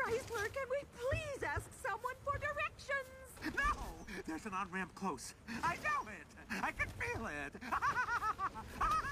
Chrysler, can we please ask someone for directions? No! There's an on-ramp close. I know it! I can feel it!